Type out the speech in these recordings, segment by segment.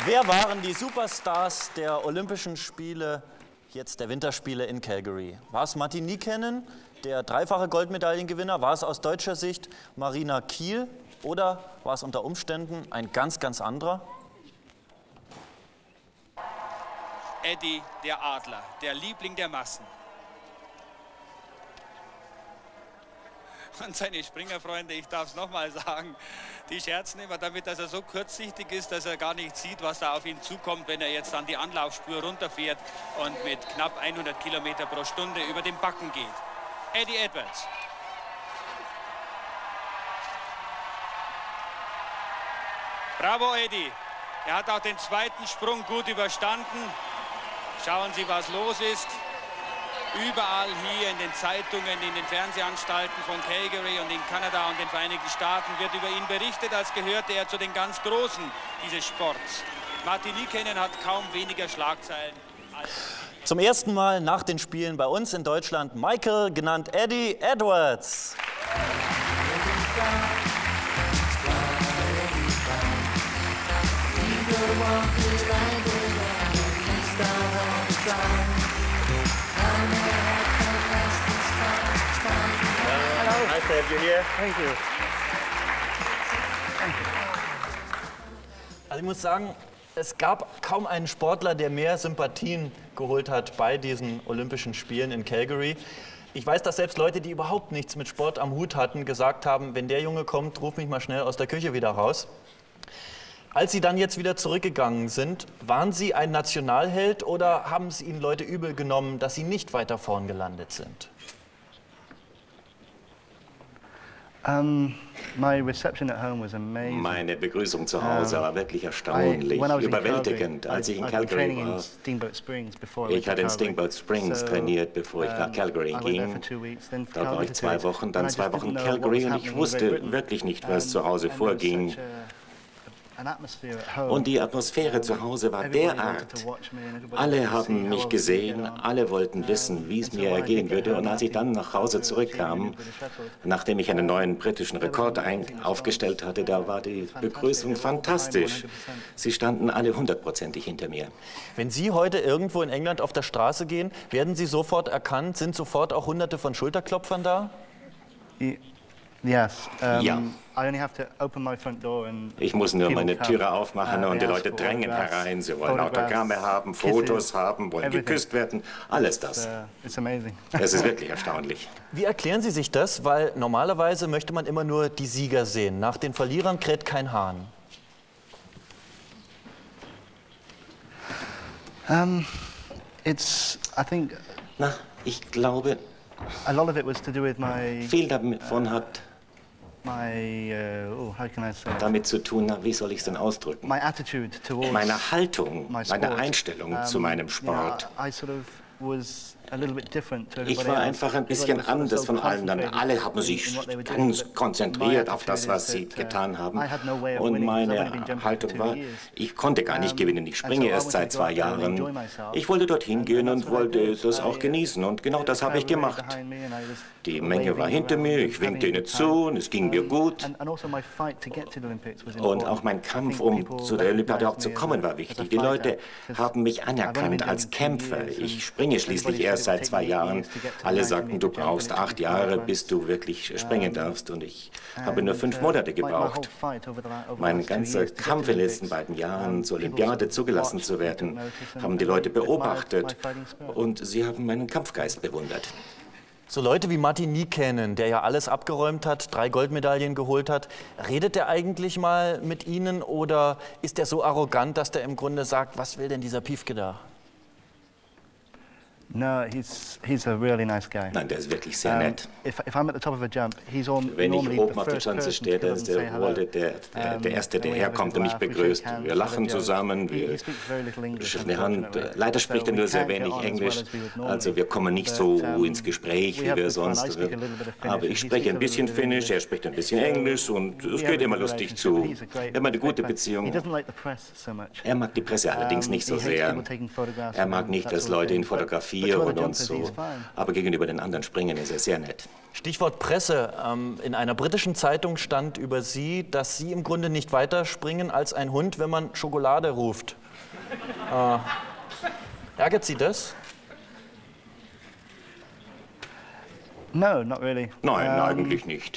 Wer waren die Superstars der Olympischen Spiele, jetzt der Winterspiele in Calgary? War es Martin Niikanen, der dreifache Goldmedaillengewinner? War es aus deutscher Sicht Marina Kiel? Oder war es unter Umständen ein ganz anderer? Eddie, der Adler, der Liebling der Massen. Und seine Springerfreunde, ich darf es nochmal sagen, die scherzen immer damit, dass er so kurzsichtig ist, dass er gar nicht sieht, was da auf ihn zukommt, wenn er jetzt an die Anlaufspur runterfährt und mit knapp 100 Kilometer pro Stunde über den Backen geht. Eddie Edwards. Bravo, Eddie. Er hat auch den zweiten Sprung gut überstanden. Schauen Sie, was los ist. Überall hier in den Zeitungen, in den Fernsehanstalten von Calgary und in Kanada und den Vereinigten Staaten wird über ihn berichtet, als gehörte er zu den ganz Großen dieses Sports. Martin Niikanen hat kaum weniger Schlagzeilen als... Zum ersten Mal nach den Spielen bei uns in Deutschland Michael, genannt Eddie Edwards. Nice to have you here. Thank you. Also ich muss sagen, es gab kaum einen Sportler, der mehr Sympathien geholt hat bei diesen Olympischen Spielen in Calgary. Ich weiß, dass selbst Leute, die überhaupt nichts mit Sport am Hut hatten, gesagt haben, wenn der Junge kommt, ruf mich mal schnell aus der Küche wieder raus. Als Sie dann jetzt wieder zurückgegangen sind, waren Sie ein Nationalheld oder haben es Ihnen Leute übel genommen, dass Sie nicht weiter vorn gelandet sind? Meine Begrüßung zu Hause war wirklich erstaunlich, überwältigend, als ich in Calgary war. Ich hatte in Steamboat Springs trainiert, bevor ich nach Calgary ging. Da war ich 2 Wochen, dann 2 Wochen Calgary und ich wusste wirklich nicht, was zu Hause vorging. Und die Atmosphäre zu Hause war derart. Alle haben mich gesehen, alle wollten wissen, wie es mir ergehen würde. Und als ich dann nach Hause zurückkam, nachdem ich einen neuen britischen Rekord aufgestellt hatte, da war die Begrüßung fantastisch. Sie standen alle 100%ig hinter mir. Wenn Sie heute irgendwo in England auf der Straße gehen, werden Sie sofort erkannt? Sind sofort auch Hunderte von Schulterklopfern da? Ja. Ich muss nur meine come. Türe aufmachen und die Leute drängen herein. Sie wollen Autogramme haben, Fotos haben, wollen geküsst werden. Alles das. Es ist wirklich erstaunlich. Wie erklären Sie sich das? Weil normalerweise möchte man immer nur die Sieger sehen. Nach den Verlierern kräht kein Hahn. Na, ich glaube, viel davon hat damit zu tun, wie soll ich es denn ausdrücken? Meine Haltung, meine Einstellung zu meinem Sport. Ich war einfach ein bisschen anders von allen. Alle haben sich ganz konzentriert auf das, was sie getan haben. Und meine Haltung war, ich konnte gar nicht gewinnen. Ich springe erst seit 2 Jahren. Ich wollte dorthin gehen und wollte das auch genießen. Und genau das habe ich gemacht. Die Menge war hinter mir, ich winkte ihnen zu und es ging mir gut. Und auch mein Kampf, um zu der Olympiade auch zu kommen, war wichtig. Die Leute haben mich anerkannt als Kämpfer. Ich springe schließlich erst seit 2 Jahren. Alle sagten, du brauchst 8 Jahre, bis du wirklich springen darfst. Und ich habe nur 5 Monate gebraucht. Mein ganzer Kampf in den letzten beiden Jahren, zur Olympiade zugelassen zu werden, haben die Leute beobachtet. Und sie haben meinen Kampfgeist bewundert. So Leute wie Martin Niikanen, der ja alles abgeräumt hat, 3 Goldmedaillen geholt hat, redet er eigentlich mal mit Ihnen oder ist er so arrogant, dass der im Grunde sagt, was will denn dieser Piefke da? No, he's a really nice guy. Nein, der ist wirklich sehr nett. Wenn ich oben auf der Schanze stehe, dann ist der Erste, der herkommt und mich begrüßt. Wir lachen zusammen, wir schütteln die Hand. Leider spricht er nur sehr wenig Englisch, also wir kommen nicht so ins Gespräch, wie wir sonst. Aber ich spreche ein bisschen Finnisch, er spricht ein bisschen Englisch und es geht immer lustig zu. Wir haben eine gute Beziehung. Er mag die Presse allerdings nicht so sehr. Er mag nicht, dass Leute ihn fotografieren Reagieren und so. Aber gegenüber den anderen Springen ist er sehr nett. Stichwort Presse. In einer britischen Zeitung stand über Sie, dass Sie im Grunde nicht weiter springen als ein Hund, wenn man Schokolade ruft. Ärgert Sie das? No, not really. Nein, eigentlich nicht.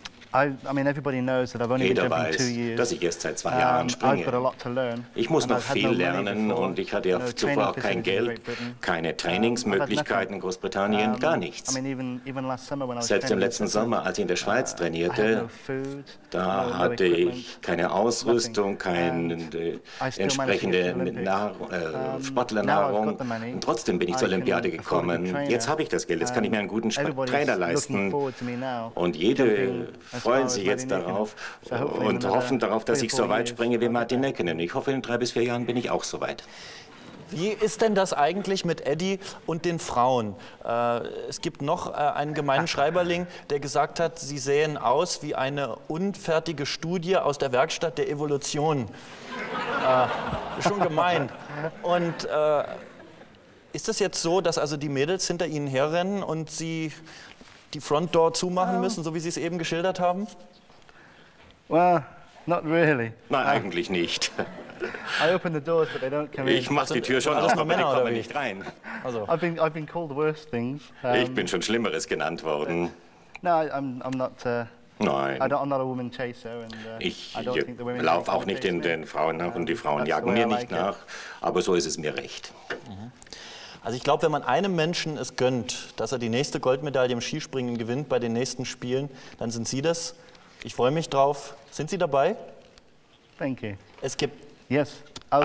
Jeder weiß, dass ich erst seit 2 Jahren springe. Ich muss noch viel lernen und ich hatte ja zuvor auch kein Geld, keine Trainingsmöglichkeiten in Großbritannien, gar nichts. Selbst im letzten Sommer, als ich in der Schweiz trainierte, da hatte ich keine Ausrüstung, keine entsprechende Sportlernahrung. Und trotzdem bin ich zur Olympiade gekommen. Jetzt habe ich das Geld, jetzt kann ich mir einen guten Trainer leisten. Und jede freuen sich jetzt darauf und hoffen darauf, dass ich so weit springe wie Martin Mäkinen. Ich hoffe, in 3 bis 4 Jahren bin ich auch so weit. Wie ist denn das eigentlich mit Eddie und den Frauen? Es gibt noch einen gemeinen Schreiberling, der gesagt hat, sie sähen aus wie eine unfertige Studie aus der Werkstatt der Evolution. Schon gemein. Und ist es jetzt so, dass also die Mädels hinter Ihnen herrennen und Sie die Front Door zumachen müssen, so wie Sie es eben geschildert haben? Well, not really. Nein, eigentlich nicht. I open the doors, but they don't come in. Ich mache die Tür schon auf, aber die kommen nicht rein. Also. I've been called worse things. Ich bin schon Schlimmeres genannt worden. No, I'm not. Nein. I'm not a woman chaser. And, ich laufe auch nicht den Frauen nach und die Frauen jagen mir nicht nach. Aber so ist es mir recht. Also ich glaube, wenn man einem Menschen es gönnt, dass er die nächste Goldmedaille im Skispringen gewinnt bei den nächsten Spielen, dann sind Sie das. Ich freue mich drauf. Sind Sie dabei? Thank you. Es gibt... Yes,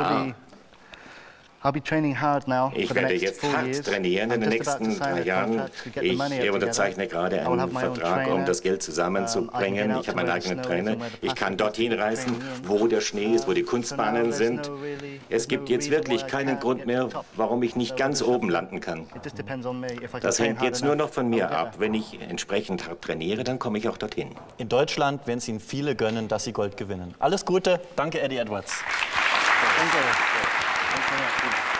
I'll be training hard now. Ich werde jetzt hart trainieren in den nächsten 3 Jahren. Ich unterzeichne gerade einen Vertrag, um das Geld zusammenzubringen. Ich habe meinen eigenen Trainer. Ich kann dorthin reisen, wo der Schnee ist, wo die Kunstbahnen sind. Es gibt jetzt wirklich keinen Grund mehr, warum ich nicht ganz oben landen kann. Das hängt jetzt nur noch von mir ab. Wenn ich entsprechend hart trainiere, dann komme ich auch dorthin. In Deutschland werden es Ihnen viele gönnen, dass Sie Gold gewinnen. Alles Gute. Danke, Eddie Edwards. Danke. Thank you.